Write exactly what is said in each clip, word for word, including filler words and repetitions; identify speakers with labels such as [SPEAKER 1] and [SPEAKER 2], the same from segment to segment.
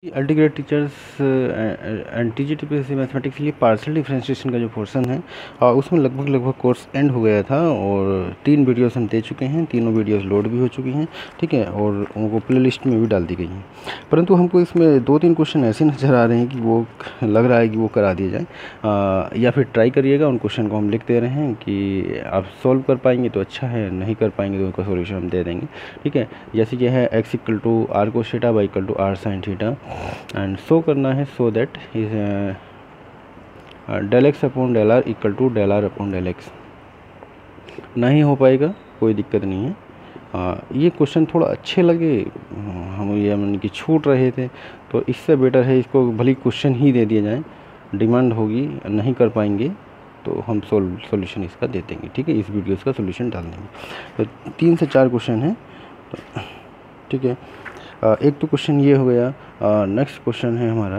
[SPEAKER 1] अल्टीग्रेड teachers and T G T P S C mathematics के लिए partial differentiation का जो पोर्शन है और उसमें लगभग लगभग कोर्स एंड हो गया था और तीन वीडियोस हम दे चुके हैं, तीनों वीडियोस लोड भी हो चुकी हैं, ठीक है, और उनको प्ले लिस्ट में भी डाल दी गई हैं। परंतु हमको इसमें दो तीन क्वेश्चन ऐसे नज़र आ रहे हैं कि वो लग रहा है कि वो करा दिए जाए, या फिर ट्राई करिएगा। उन क्वेश्चन को हम लिख दे रहे हैं कि आप सॉल्व कर पाएंगे तो अच्छा है, नहीं कर पाएंगे तो उनका सोल्यूशन हम दे देंगे, ठीक है। जैसे कि है x equal to r cos theta y equal to r sine theta and show करना है so that is del x upon del r equal to del r upon del x. नहीं हो पाएगा, कोई दिक्कत नहीं है। आ, ये क्वेश्चन थोड़ा अच्छे लगे, हम ये मन की छूट रहे थे, तो इससे बेटर है इसको भली क्वेश्चन ही दे दिया जाए। डिमांड होगी, नहीं कर पाएंगे तो हम सोल सोल्यूशन इसका दे देंगे, ठीक है, इस वीडियो का सोल्यूशन डाल देंगे। तो तीन से चार क्वेश्चन हैं, तो ठीक है। एक तो क्वेश्चन ये हो गया। नेक्स्ट क्वेश्चन है हमारा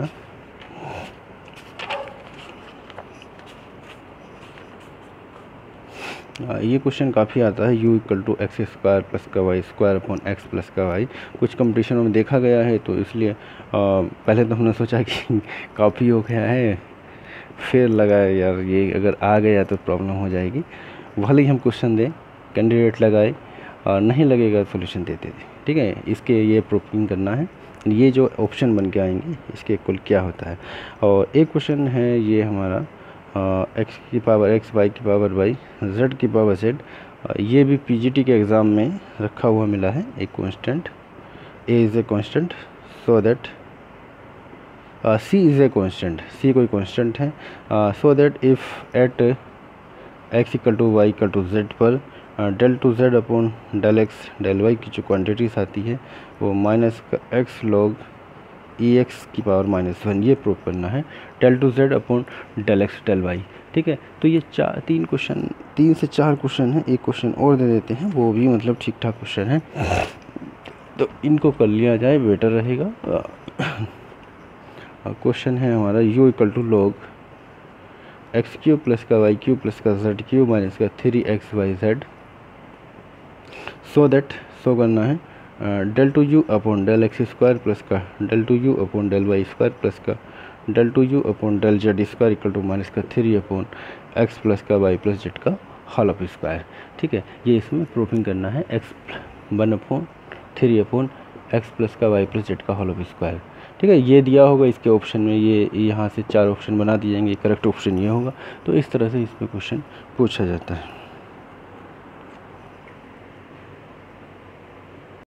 [SPEAKER 1] आ, ये क्वेश्चन काफ़ी आता है, u equal to x square plus का y square upon x plus का वाई। कुछ कंपटीशनों में देखा गया है, तो इसलिए आ, पहले तो हमने सोचा कि काफ़ी हो गया है, फिर लगा यार ये अगर आ गया तो प्रॉब्लम हो जाएगी, भले ही हम क्वेश्चन दें, कैंडिडेट लगाए और नहीं लगेगा सोल्यूशन देते थे, ठीक है। इसके ये प्रूफिंग करना है, ये जो ऑप्शन बन के आएंगे इसके इक्वल क्या होता है। और एक क्वेश्चन है ये हमारा एक्स की पावर एक्स, वाई की पावर वाई, जेड की पावर जेड। ये भी पीजीटी के एग्ज़ाम में रखा हुआ मिला है एक constant, a is a constant so that c is a constant, c कोई कांस्टेंट है, so that if at x equal to y equal to z पर del two z upon del x del y की जो quantities आती है वो minus x log e x की power minus one, ये प्रूव करना है, del two z upon del x del y, ठीक है। तो ये चार तीन क्वेश्चन, तीन से चार क्वेश्चन है, एक क्वेश्चन और दे देते हैं, वो भी मतलब ठीक ठाक क्वेश्चन है, तो इनको कर लिया जाए बेटर रहेगा। क्वेश्चन है हमारा u equal to log x cube plus का वाई क्यू प्लस का जेड क्यू माइनस का three x y z, so that show करना है del two u upon del x square plus का del two u upon del y square plus का del two u upon del z square equal to minus का three upon x plus का y plus z का whole of square, ठीक है। ये इसमें proofing करना है, x one upon three upon x plus का वाई प्लस जेड का होल ऑफ स्क्वायर, ठीक है। ये दिया होगा इसके ऑप्शन में, ये यहाँ से चार ऑप्शन बना दिए जाएंगे, करेक्ट ऑप्शन ये होगा। तो इस तरह से इसमें क्वेश्चन पूछा जाता है।